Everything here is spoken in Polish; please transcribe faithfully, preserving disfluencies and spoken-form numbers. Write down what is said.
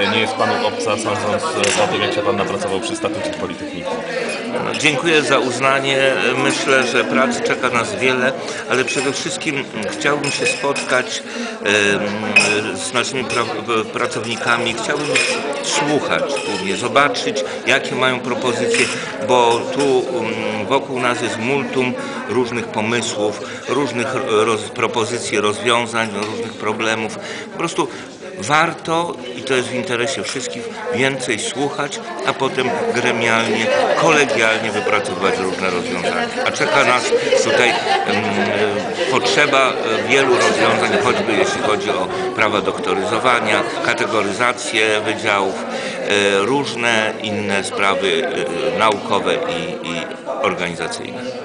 nie jest Panu obca, sądząc po tym, jak się Pan napracował przy statucie Politechniki. Dziękuję za uznanie. Myślę, że pracy czeka nas wiele, ale przede wszystkim chciałbym się spotkać z naszymi pra- pracownikami. Chciałbym słuchać głównie, zobaczyć, jakie mają propozycje, bo tu wokół nas jest multum różnych pomysłów, różnych roz- propozycji, rozwiązań, różnych problemów. Po prostu warto, i to jest w interesie wszystkich, więcej słuchać, a potem gremialnie, kolegialnie wypracowywać różne rozwiązania. A czeka nas tutaj um, potrzeba wielu rozwiązań, choćby jeśli chodzi o prawa doktoryzowania, kategoryzację wydziałów, e, różne inne sprawy e, naukowe i, i organizacyjne.